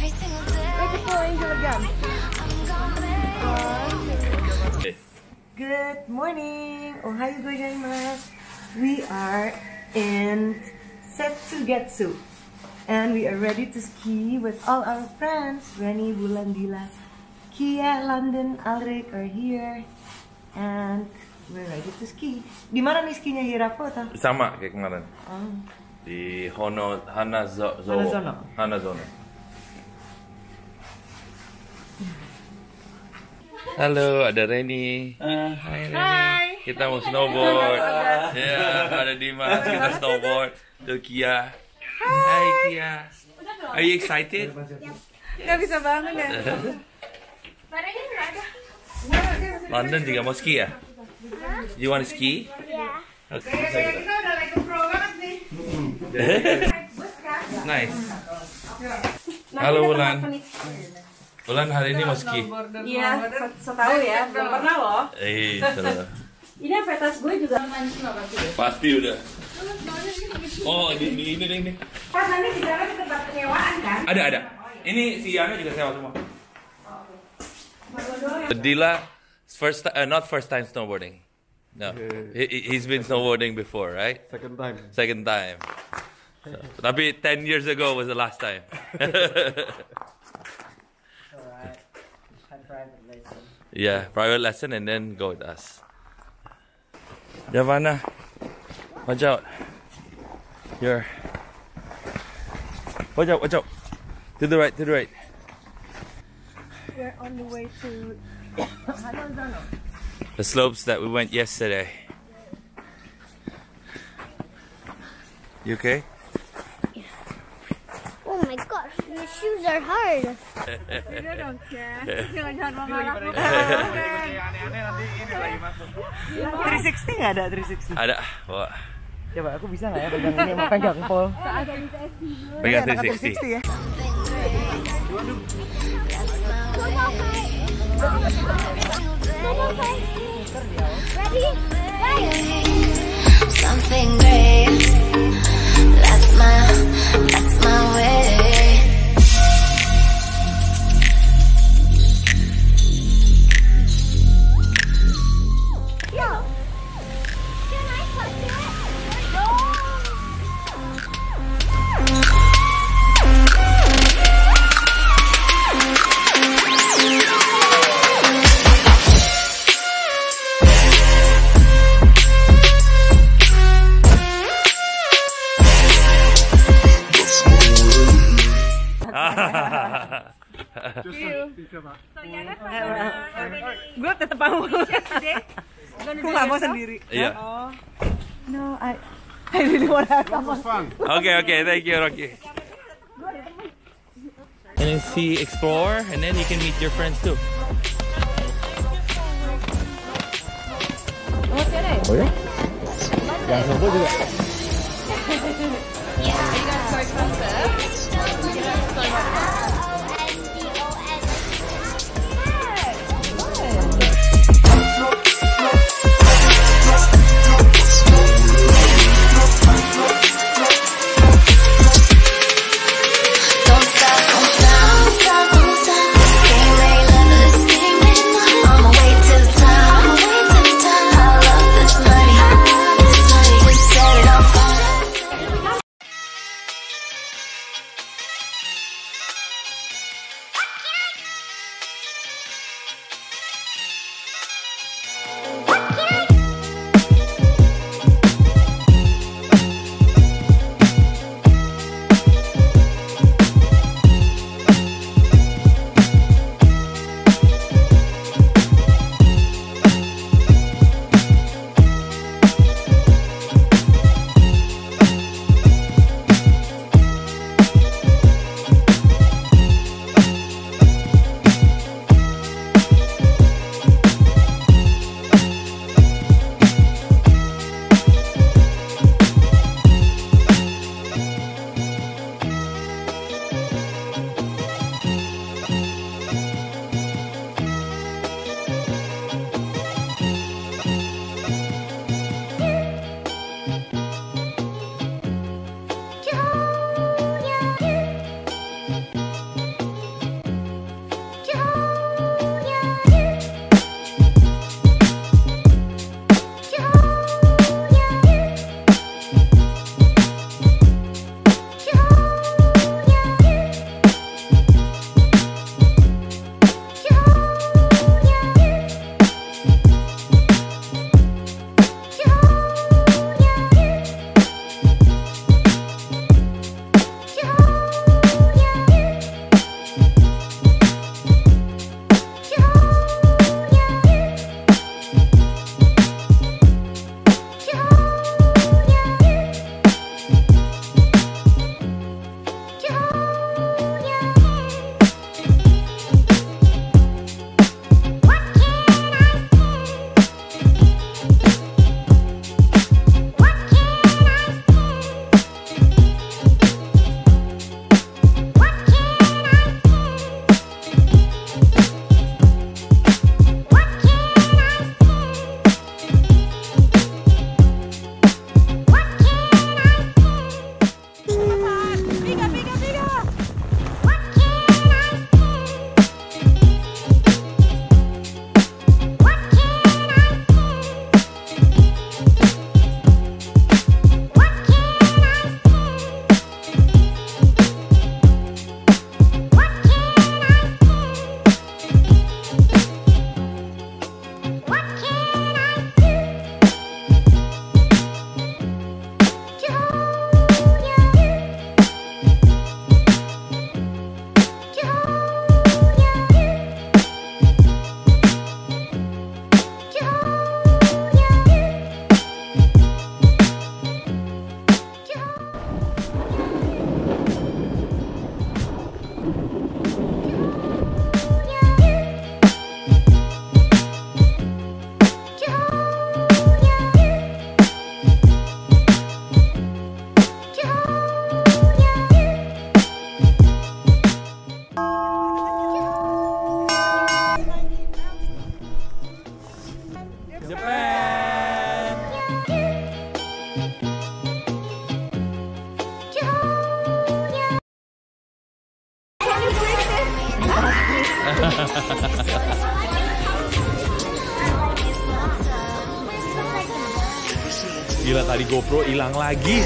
Good morning! Ohayo gozaimasu! We are in Setsugetsu and we are ready to ski with all our friends. Renny, Bulandila, Kia, London, Alrik are here and we're ready to ski. Di mana nih skinya Hirapo? Sama kayak kemarin. Di Hanazono. Halo, ada Renny. Hai Renny. Kita mau snowboard. Ya, ada Dimas, kita snowboard. Tuh Kia. Hai Kia. Are you excited? Gak bisa bangun ya. London juga mau ski ya? You want to ski? Yeah. Okay. Kita udah like pro banget nih. Nice. Halo Wulan. Wulan hari ini mau ski. Iya, setahu ya, belum pernah loh. Ini apa tas gue juga. Pasti udah. Oh, ini deh. Pas nanti di sana di tempat penyewaan kan? Ada. Ini si Yana juga sewa semua. Dila, not first time snowboarding. No, he's been snowboarding before, right? Second time. So, tapi 10 years ago was the last time. Yeah, private lesson and then go with us. Javana, watch out. Watch out. To the right. We're on the way to Hanazono. The slopes that we went yesterday. You okay? Oh my gosh, your shoes are hard. Dia don't care. Jangan marah. 360 nggak ada 360? Ada. Wah. Coba aku bisa nggak ya pegang ini sama pegang pol? Pegang 360 ya. Something great. That's my way. Gue tetap mau. Gue nggak mau sendiri. Iya. No, I really want to come on. Okay, thank you, Rocky. And then see, explore, and then you can meet your friends too. Oh ya? Yang snowboard juga. tadi GoPro hilang lagi.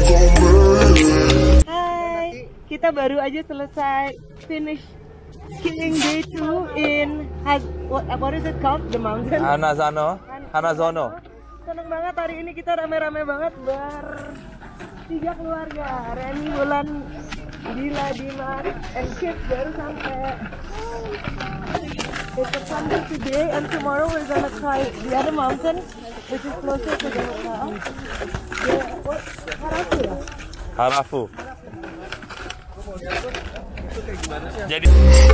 Hai, kita baru aja selesai finish skiing day 2 in what is it called? The mountain? Hanazono. Seneng banget hari ini, kita rame-rame banget bertiga keluarga. Reni, Wulan, Dila, Dimas, and kids baru sampai. It's a fun day today, and tomorrow we're gonna try the other mountain, which is closer to the hotel. Harafu ya? Harafu. Jadi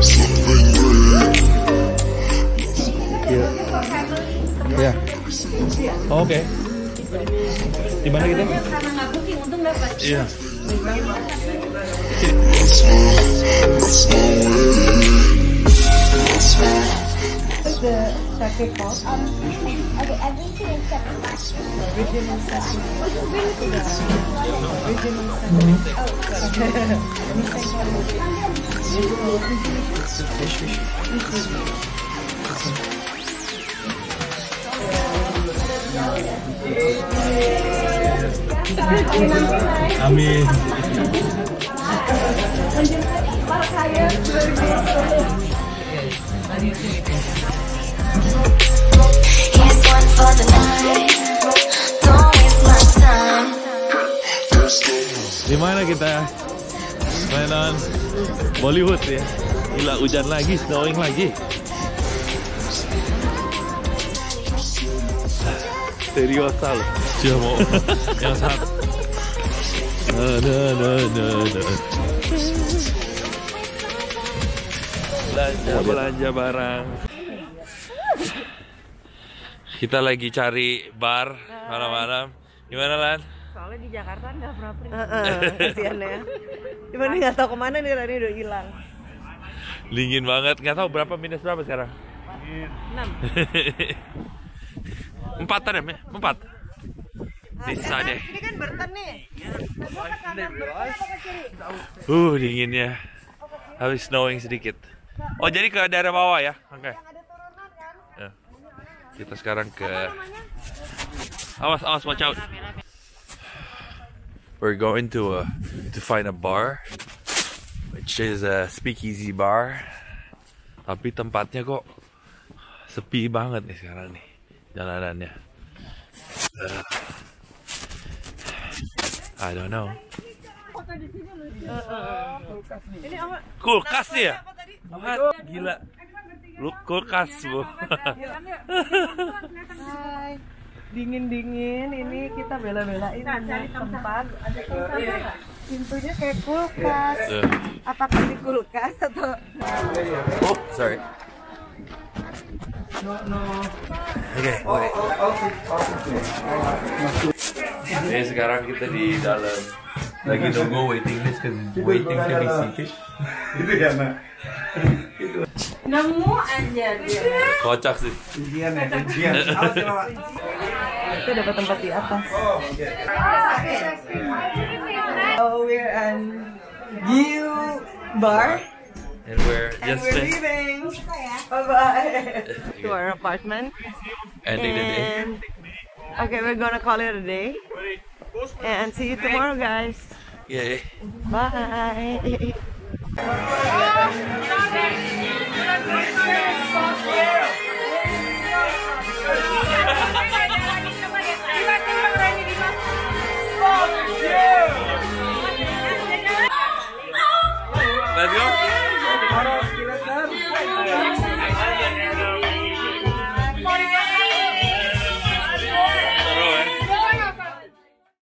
ya. Oh, oke. Di mana kita? Karena nggak booking, untung dapat. Iya. The sake pop. Okay, everything is separate. Original sake. Amin. Here's one for the night. Don't waste my time. Di mana kita? Mainan Bollywood ya. Gila, hujan lagi, snowing lagi. Seriosa loh. Siapa mau yang satu? Belanja barang. Kita lagi cari bar malam-malam. Gimana, Lan? Soalnya di Jakarta nggak pernah pergi. Kasian ya. Cuman nggak tahu kemana nih, Rani udah hilang. Dingin banget, nggak tahu minus berapa sekarang? 6. 4 ya, 4. Bisa deh. Ini kan Berten nih. Dinginnya. Habis snowing sedikit. Oh, jadi ke daerah bawah ya? Oke. Ya. Kita sekarang ke Awas, watch out. We're going to find a bar, which is a speakeasy bar. Tapi tempatnya kok sepi banget nih sekarang nih jalanannya. I don't know. Ini apa? Kulkas ya? Gila. Lu kulkas, Bu. Hai. Dingin-dingin, ini kita bela-belain tempat. Pintunya kayak kulkas. Apakah di kulkas atau? Oh, sorry. Oke. Jadi sekarang kita di dalam lagi nunggu waiting list, waiting to be seated. Itu ya, Nak. Nemu aja dia. Kocak sih. Ujian ya, ujian. Awas ya, Pak. Kita dapat tempat di atas. Oh, we're on View Bar. And we're just leaving. Bye-bye. To our apartment. ending the day. Okay, we're gonna call it a day. And see you tomorrow, guys. Yeah. Bye.